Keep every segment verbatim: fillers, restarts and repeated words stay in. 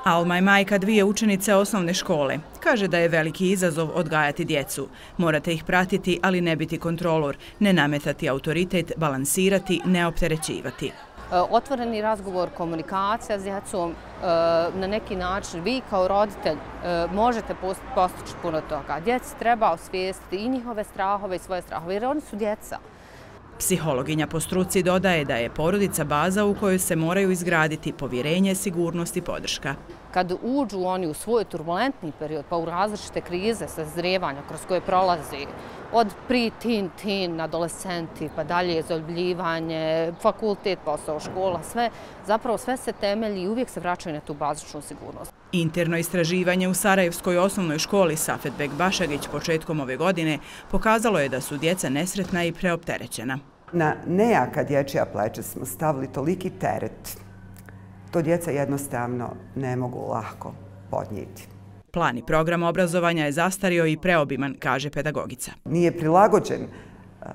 Alma je majka dvije učenice osnovne škole. Kaže da je veliki izazov odgajati djecu. Morate ih pratiti, ali ne biti kontrolor, ne nametati autoritet, balansirati, ne opterećivati. Otvoreni razgovor, komunikacija s djecom, na neki način vi kao roditelj možete postići puno toga. Djeci treba osvijestiti i njihove strahove i svoje strahove, jer oni su djeca. Psihologinja po struci dodaje da je porodica baza u kojoj se moraju izgraditi povjerenje, sigurnost i podrška. Kad uđu oni u svoj turbulentni period, pa u različite krize, sazrijevanja kroz koje prolazi, od pre-teen, teen, adolescenti, pa dalje zaljubljivanje, fakultet, posao, škola, sve, zapravo sve se temelji i uvijek se vraćaju na tu bazičnu sigurnost. Interno istraživanje u Sarajevskoj osnovnoj školi Safetbek Bašagić početkom ove godine pokazalo je da su djeca nesretna i preopterećena. Na nejaka dječja pleća smo stavili toliki teret. To djeca jednostavno ne mogu lako podnijeti. Plan i program obrazovanja je zastario i preobiman, kaže pedagogica. Nije prilagođen uh,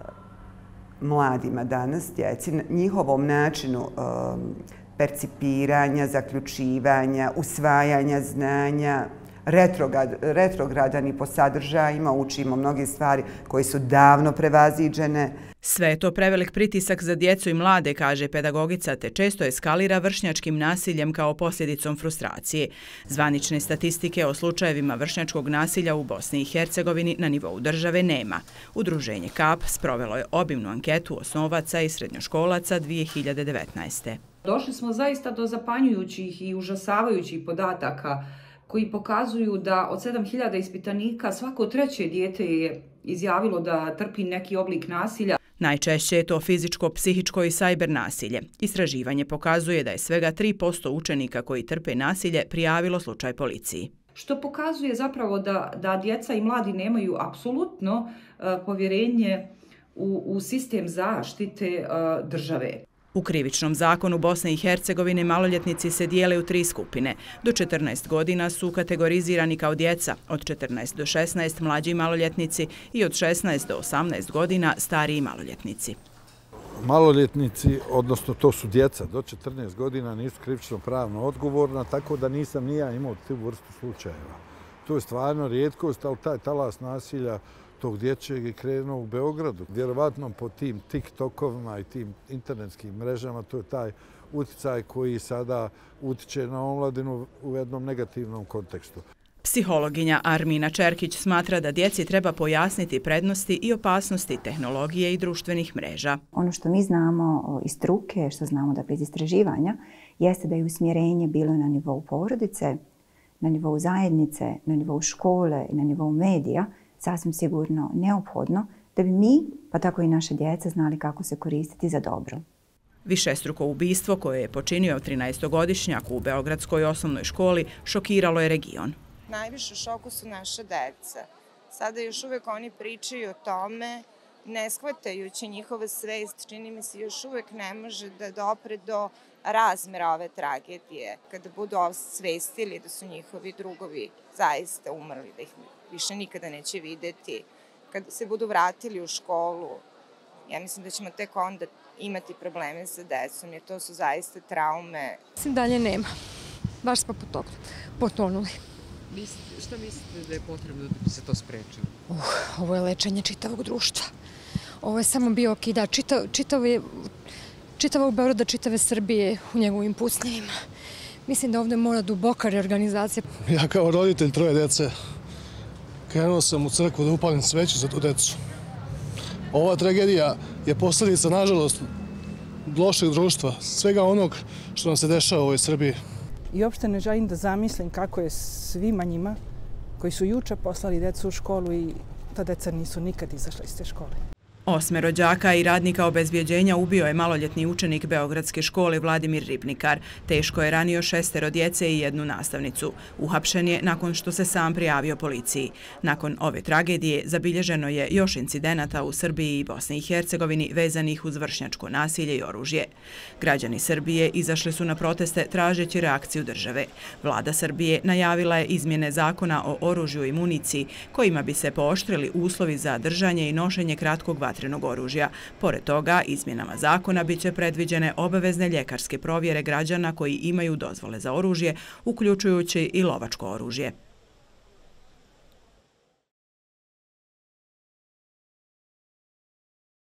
mladima danas, djeci, njihovom načinu uh, percipiranja, zaključivanja, usvajanja znanja, retrograd, retrogradan i po sadržajima, učimo mnoge stvari koje su davno prevaziđene. Sve je to prevelik pritisak za djecu i mlade, kaže pedagogica, te često eskalira vršnjačkim nasiljem kao posljedicom frustracije. Zvanične statistike o slučajevima vršnjačkog nasilja u Bosni i Hercegovini na nivou države nema. Udruženje Kap sprovelo je obimnu anketu osnovaca i srednjoškolaca dvije hiljade devetnaeste. Došli smo zaista do zapanjujućih i užasavajućih podataka koji pokazuju da od sedam hiljada ispitanika svako treće dijete je izjavilo da trpi neki oblik nasilja. Najčešće je to fizičko, psihičko i sajber nasilje. Istraživanje pokazuje da je svega tri posto učenika koji trpe nasilje prijavilo slučaj policiji. Što pokazuje zapravo da, da djeca i mladi nemaju apsolutno uh, povjerenje u, u sistem zaštite uh, države. U krivičnom zakonu Bosne i Hercegovine maloljetnici se dijele u tri skupine. Do četrnaest godina su kategorizirani kao djeca, od četrnaest do šesnaest mlađi maloljetnici i od šesnaest do osamnaest godina stariji maloljetnici. Maloljetnici, odnosno to su djeca do četrnaest godina, nisu krivično pravno odgovorna, tako da nisam ni ja imao tu vrstu slučajeva. To je stvarno rijetkost, ali taj talas nasilja tog dječjeg je krenuo u Beogradu. Vjerovatno po tim TikTokovima i tim internetskim mrežama to je taj utjecaj koji sada utiče na omladinu u jednom negativnom kontekstu. Psihologinja Armina Čerkić smatra da djeci treba pojasniti prednosti i opasnosti tehnologije i društvenih mreža. Ono što mi znamo iz struke, što znamo da bez istraživanja, jeste da je usmjerenje bilo na nivou porodice, na nivou zajednice, na nivou škole i na nivou medija, sasvim sigurno neophodno da bi mi, pa tako i naše djeca, znali kako se koristiti za dobro. Višestruko ubistvo koje je počinio trinaestogodišnjak u Beogradskoj osnovnoj školi šokiralo je region. Najviše u šoku su naše deca. Sada još uvijek oni pričaju o tome, ne shvatajući njihove svest, čini mi se još uvijek ne može da dopre do razmjera ove tragedije. Kada budu osvestili da su njihovi drugovi zaista umrli, da ih više nikada neće vidjeti, kada se budu vratili u školu, ja mislim da ćemo tek onda imati probleme sa decom, jer to su zaista traume. Mislim dalje nema. Baš smo potonuli. Šta mislite da je potrebno da bi se to sprečilo? Uh, ovo je lečenje čitavog društva. Ovo je samo bio okida čitav, čitav je, čitavog Beograda, čitave Srbije u njegovim pucnjevima. Mislim da ovdje mora duboka reorganizacija. Ja kao roditelj troje djece krenuo sam u crkvu da upalim sveću za tu djecu. Ova tragedija je posljedica, nažalost, lošeg društva, svega onog što nam se dešava u ovoj Srbiji. I uopšte ne želim da zamislim kako je svima njima koji su juče poslali djecu u školu i ta djeca nisu nikad izašla iz te škole. Osmero đaka i radnika obezbjeđenja ubio je maloljetni učenik Beogradske škole Vladimir Ribnikar. Teško je ranio šestero djece i jednu nastavnicu. Uhapšen je nakon što se sam prijavio policiji. Nakon ove tragedije zabilježeno je još incidenata u Srbiji i Bosni i Hercegovini vezanih uz vršnjačko nasilje i oružje. Građani Srbije izašli su na proteste tražeći reakciju države. Vlada Srbije najavila je izmjene zakona o oružju i municiji kojima bi se pooštrili uslovi za držanje i nošenje kratkog vatrenog vatrenog oružja. Pored toga, izmjenama zakona biće predviđene obavezne ljekarske provjere građana koji imaju dozvole za oružje, uključujući i lovačko oružje.